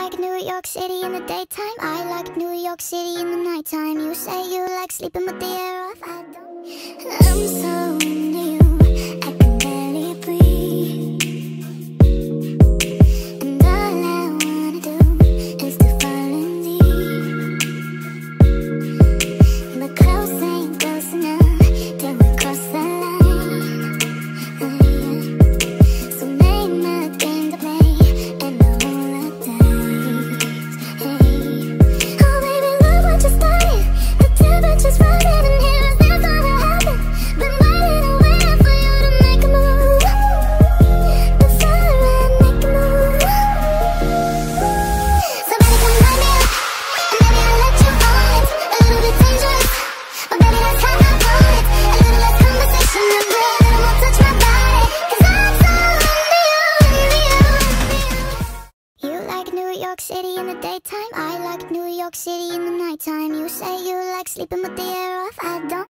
like New York City in the daytime, I like New York City in the nighttime. You say you like sleeping with the air off, I don't. I'm so into you, I can barely breathe. And all I wanna do is to fall in deep. But close ain't close enough till we cross the line. So name a game to play and the whole days. Oh baby, look what you started. The temperature's rising and here is never gonna happen. Been waiting and waiting for you to make a move. Before I make a move. So baby, come light me up, and maybe I'll let you on it. A little bit dangerous, but baby, that's how I want it. A little less conversation and real, a little more touch my body. 'Cause I'm so into you. You like New York City in the daytime, I like New York City in the nighttime. You say you like sleeping with the air off, I don't.